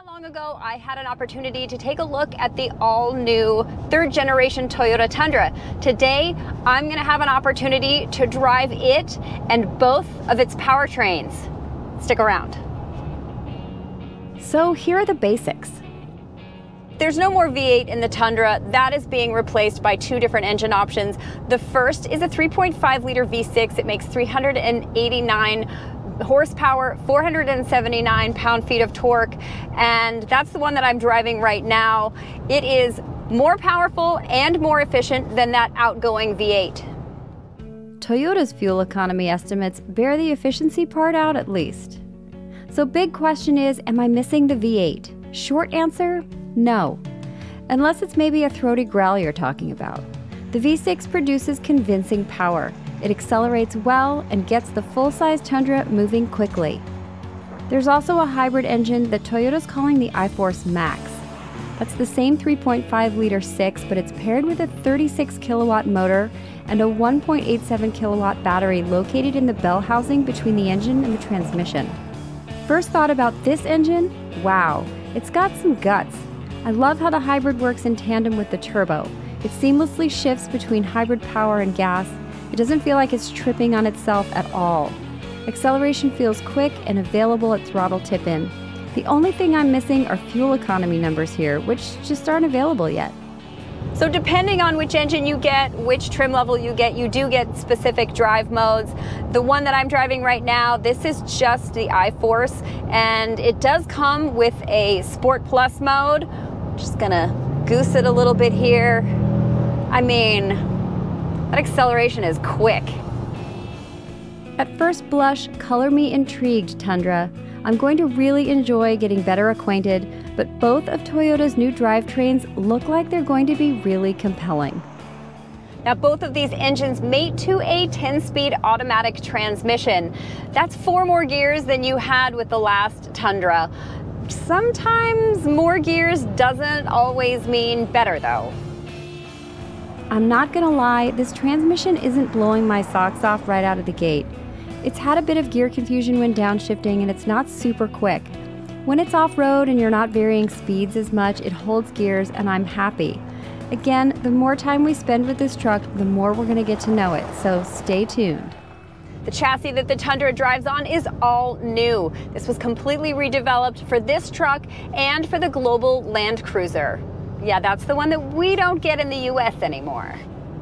Not long ago, I had an opportunity to take a look at the all-new third-generation Toyota Tundra. Today, I'm going to have an opportunity to drive it and both of its powertrains. Stick around. So here are the basics. There's no more V8 in the Tundra. That is being replaced by two different engine options. The first is a 3.5-liter V6. It makes 389 horsepower, 479 pound-feet of torque, and that's the one that I'm driving right now. It is more powerful and more efficient than that outgoing V8. Toyota's fuel economy estimates bear the efficiency part out at least. So big question is, am I missing the V8? Short answer, no. Unless it's maybe a throaty growl you're talking about. The V6 produces convincing power. It accelerates well and gets the full-size Tundra moving quickly. There's also a hybrid engine that Toyota's calling the iForce Max. That's the same 3.5-liter 6, but it's paired with a 36-kilowatt motor and a 1.87-kilowatt battery located in the bell housing between the engine and the transmission. First thought about this engine? Wow, it's got some guts. I love how the hybrid works in tandem with the turbo. It seamlessly shifts between hybrid power and gas. It doesn't feel like it's tripping on itself at all. Acceleration feels quick and available at throttle tip-in. The only thing I'm missing are fuel economy numbers here, which just aren't available yet. So depending on which engine you get, which trim level you do get specific drive modes. The one that I'm driving right now, this is just the iForce, and it does come with a Sport Plus mode. Just gonna goose it a little bit here. I mean, that acceleration is quick. At first blush, color me intrigued, Tundra. I'm going to really enjoy getting better acquainted, but both of Toyota's new drivetrains look like they're going to be really compelling. Now, both of these engines mate to a 10-speed automatic transmission. That's 4 more gears than you had with the last Tundra. Sometimes more gears doesn't always mean better, though. I'm not gonna lie, this transmission isn't blowing my socks off right out of the gate. It's had a bit of gear confusion when downshifting, and it's not super quick. When it's off-road and you're not varying speeds as much, it holds gears, and I'm happy. Again, the more time we spend with this truck, the more we're gonna get to know it, so stay tuned. The chassis that the Tundra drives on is all new. This was completely redeveloped for this truck and for the global Land Cruiser. Yeah, that's the one that we don't get in the US anymore.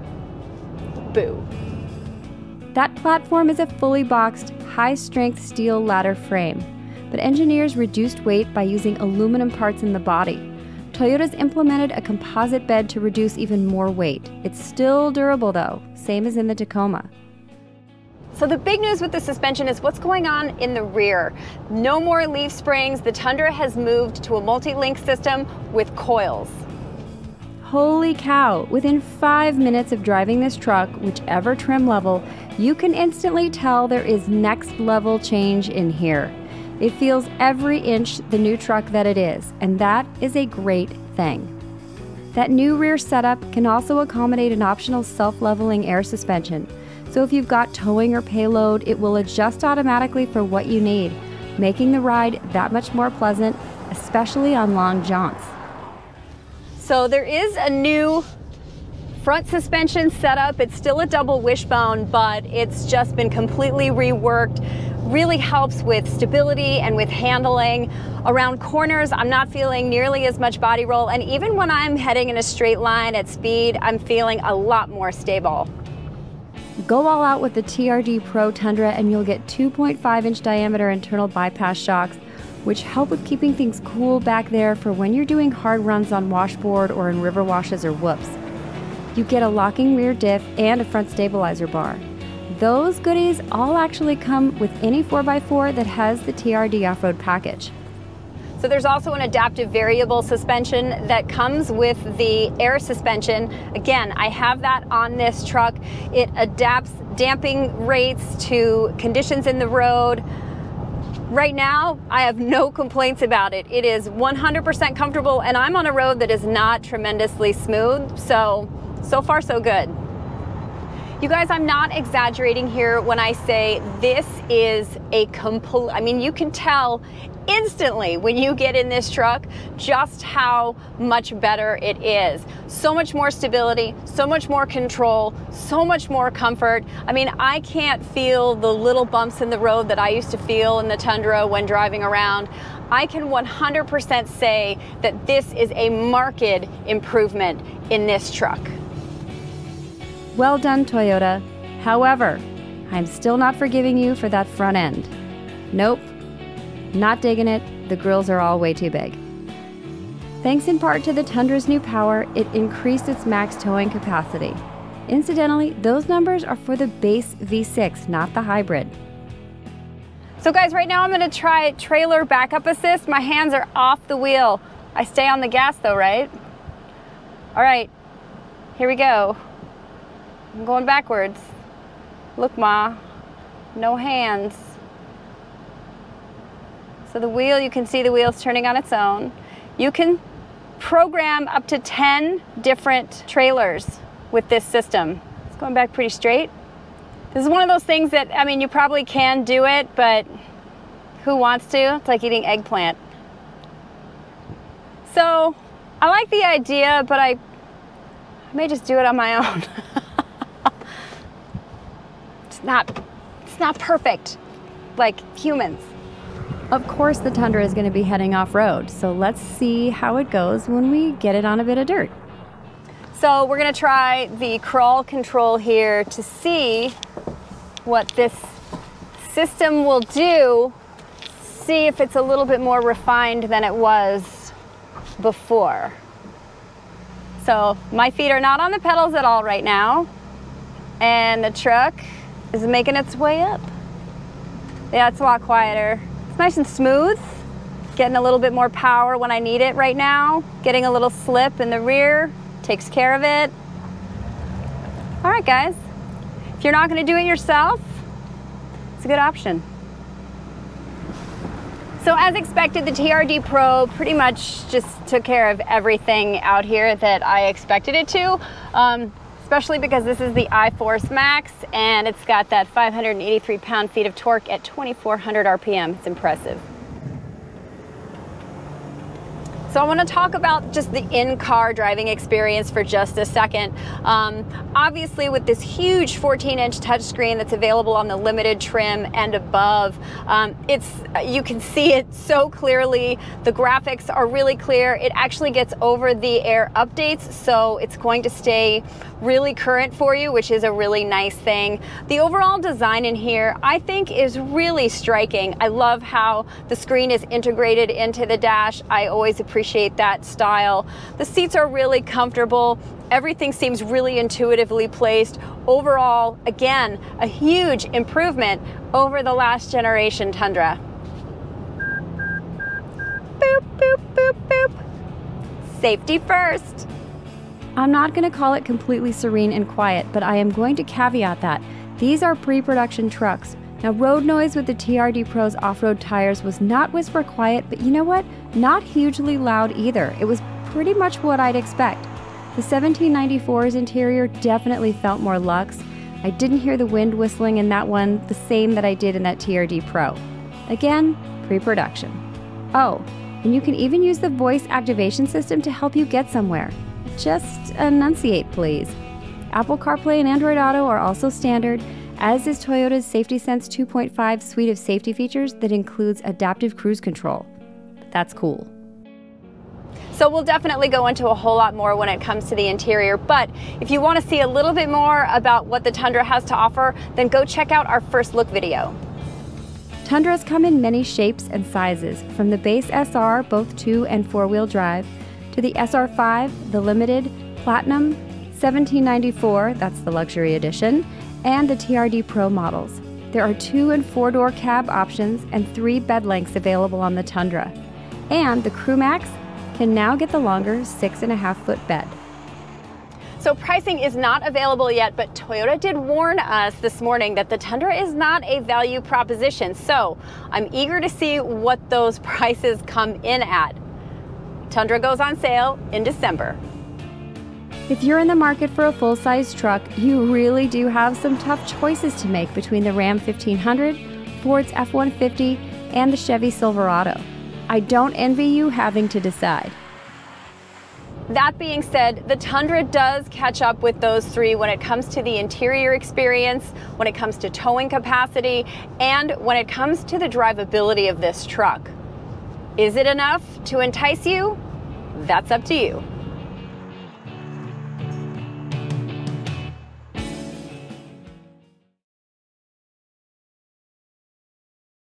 Boo. That platform is a fully boxed, high-strength steel ladder frame, but engineers reduced weight by using aluminum parts in the body. Toyota's implemented a composite bed to reduce even more weight. It's still durable though, same as in the Tacoma. So the big news with the suspension is what's going on in the rear. No more leaf springs. The Tundra has moved to a multi-link system with coils. Holy cow, within 5 minutes of driving this truck, whichever trim level, you can instantly tell there is next level change in here. It feels every inch the new truck that it is, and that is a great thing. That new rear setup can also accommodate an optional self-leveling air suspension. So if you've got towing or payload, it will adjust automatically for what you need, making the ride that much more pleasant, especially on long jaunts. So there is a new front suspension setup. It's still a double wishbone, but it's just been completely reworked. Really helps with stability and with handling. Around corners, I'm not feeling nearly as much body roll, and even when I'm heading in a straight line at speed, I'm feeling a lot more stable. Go all out with the TRD Pro Tundra and you'll get 2.5-inch diameter internal bypass shocks, which help with keeping things cool back there for when you're doing hard runs on washboard or in river washes or whoops. You get a locking rear diff and a front stabilizer bar. Those goodies all actually come with any 4x4 that has the TRD off-road package. So there's also an adaptive variable suspension that comes with the air suspension. Again, I have that on this truck. It adapts damping rates to conditions in the road. Right now, I have no complaints about it. It is 100% comfortable, and I'm on a road that is not tremendously smooth, so far so good. You guys, I'm not exaggerating here when I say this is a complete, I mean, you can tell instantly when you get in this truck just how much better it is. So much more stability, so much more control, so much more comfort. I mean, I can't feel the little bumps in the road that I used to feel in the Tundra when driving around. I can 100% say that this is a marked improvement in this truck. Well done, Toyota. However, I'm still not forgiving you for that front end. Nope, not digging it. The grills are all way too big. Thanks in part to the Tundra's new power, it increased its max towing capacity. Incidentally, those numbers are for the base V6, not the hybrid. So guys, right now I'm gonna try trailer backup assist. My hands are off the wheel. I stay on the gas though, right? All right, here we go. I'm going backwards. Look, Ma, no hands. So the wheel, you can see the wheel's turning on its own. You can program up to 10 different trailers with this system. It's going back pretty straight. This is one of those things that, I mean, you probably can do it, but who wants to? It's like eating eggplant. So I like the idea, but I may just do it on my own. It's not perfect like humans. Of course, the Tundra is going to be heading off-road, so let's see how it goes when we get it on a bit of dirt. So we're going to try the crawl control here to see what this system will do, see if it's a little bit more refined than it was before. So my feet are not on the pedals at all right now, and the truck is making its way up. Yeah, it's a lot quieter. It's nice and smooth, getting a little bit more power when I need it right now. Getting a little slip in the rear takes care of it. All right, guys, if you're not gonna do it yourself, it's a good option. So as expected, the TRD Pro pretty much just took care of everything out here that I expected it to, especially because this is the iForce Max and it's got that 583 pound-feet of torque at 2,400 RPM. It's impressive. So I want to talk about just the in-car driving experience for just a second. Obviously, with this huge 14-inch touchscreen that's available on the limited trim and above, you can see it so clearly. The graphics are really clear. It actually gets over-the-air updates, so it's going to stay really current for you, which is a really nice thing. The overall design in here, I think, is really striking. I love how the screen is integrated into the dash. I always appreciate that style. The seats are really comfortable. Everything seems really intuitively placed. Overall, again, a huge improvement over the last generation Tundra. Boop, boop, boop, boop. Safety first. I'm not going to call it completely serene and quiet, but I am going to caveat that. These are pre-production trucks. Now, road noise with the TRD Pro's off-road tires was not whisper quiet, but you know what? Not hugely loud either. It was pretty much what I'd expect. The 1794's interior definitely felt more luxe. I didn't hear the wind whistling in that one the same that I did in that TRD Pro. Again, pre-production. Oh, and you can even use the voice activation system to help you get somewhere. Just enunciate, please. Apple CarPlay and Android Auto are also standard, as is Toyota's SafetySense 2.5 suite of safety features that includes adaptive cruise control. That's cool. So we'll definitely go into a whole lot more when it comes to the interior, but if you want to see a little bit more about what the Tundra has to offer, then go check out our first look video. Tundras come in many shapes and sizes, from the base SR, both 2- and 4-wheel drive, to the SR5, the Limited, Platinum, 1794, that's the luxury edition, and the TRD Pro models. There are 2- and 4-door cab options and 3 bed lengths available on the Tundra. And the Crew Max can now get the longer 6.5-foot bed. So pricing is not available yet, but Toyota did warn us this morning that the Tundra is not a value proposition. So I'm eager to see what those prices come in at. Tundra goes on sale in December. If you're in the market for a full-size truck, you really do have some tough choices to make between the Ram 1500, Ford's F-150, and the Chevy Silverado. I don't envy you having to decide. That being said, the Tundra does catch up with those three when it comes to the interior experience, when it comes to towing capacity, and when it comes to the drivability of this truck. Is it enough to entice you? That's up to you.